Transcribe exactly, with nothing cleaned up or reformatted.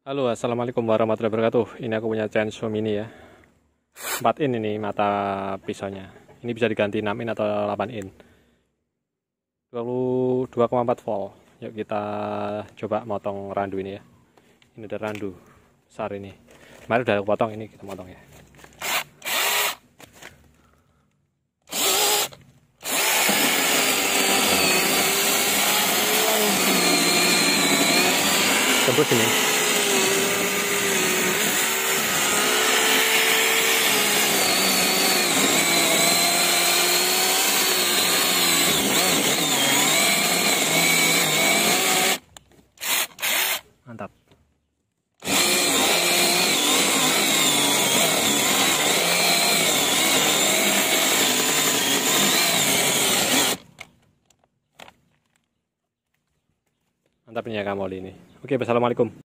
Halo, assalamualaikum warahmatullahi wabarakatuh. Ini aku punya chainsaw mini ya. empat in ini mata pisaunya. Ini bisa diganti enam in atau delapan in. dua koma empat volt. Yuk kita coba motong randu ini ya. Ini ada randu besar ini. Kemarin udah aku potong, ini kita motong ya. Tembus ini. Mantap. Mantap ini ya kamoli ini. Oke, assalamualaikum.